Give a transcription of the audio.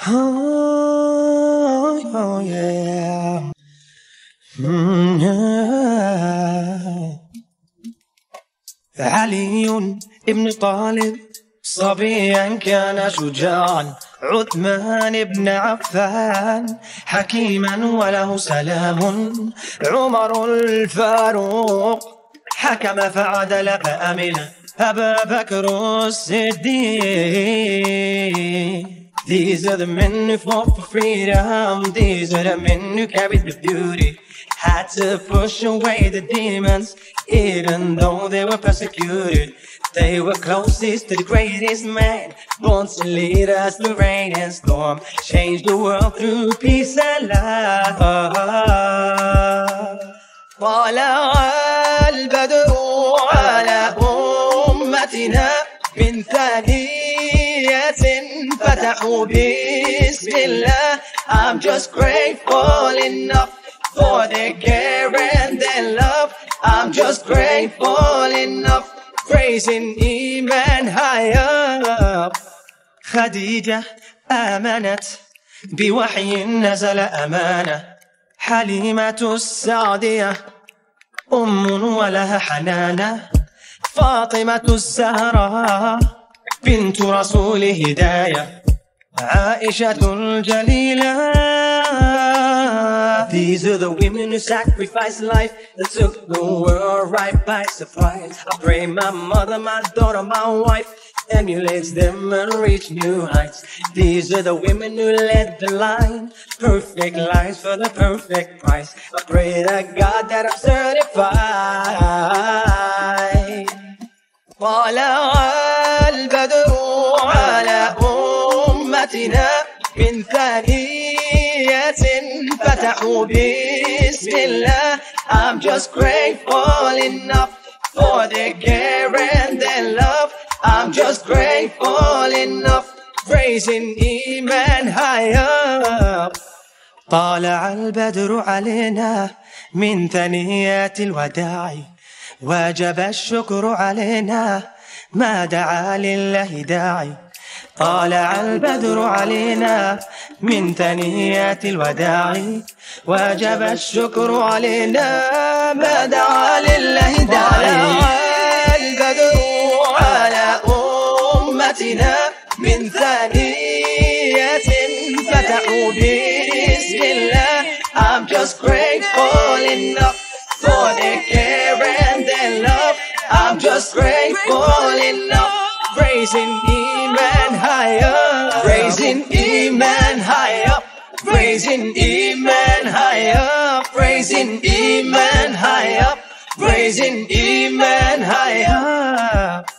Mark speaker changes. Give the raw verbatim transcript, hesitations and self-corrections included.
Speaker 1: Oh, oh yeah. Mm, yeah. علي ابن طالب صبيا كان شجاعا، عثمان بن عفان حكيما وله سلام، عمر الفاروق حكم فعدل فأمن، أبا بكر الصديق. These are the men who fought for freedom. These are the men who carried the beauty. Had to push away the demons, even though they were persecuted. They were closest to the greatest man, born to lead us through rain and storm, change the world through peace and love. طلع البدر على أمتنا من ثانية فتحوا بسم الله. I'm just grateful enough for their care and their love. I'm just grateful enough, praising إيمان high up. خديجة آمنت بوحي نزل أمانة، حليمة السعدية أم ولها حنانة، فاطمة الزهراء بنت رسول هداية، عائشة الجليلة. These are the women who sacrificed life that took the world right by surprise. I pray my mother, my daughter, my wife emulates them and reach new heights. These are the women who led the line, perfect lives for the perfect price. I pray to God that I'm certified. طلع البدر على أمتنا من ثانية فتحوا بسم الله. I'm just grateful enough for their care and their love. I'm just grateful enough, praising إيمان high up. طالع البدر علينا من ثنيات الوداع، وجب الشكر علينا ما دعا لله داعي. طالع البدر علينا من ثنيات الوداع، وجب الشكر علينا ما دعا لله داعي. طالع البدر على أمتنا من ثانية فتحوا بسم الله. I'm just grateful enough for their care and their love. I'm just grateful enough, praising Iman high up, praising Iman high up, praising Iman high up, praising Iman high up, praising Iman high up.